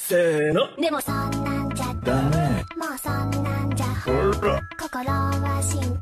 せーの。 でもそんなんじゃダメ。 もうそんなんじゃほら。 心は死ん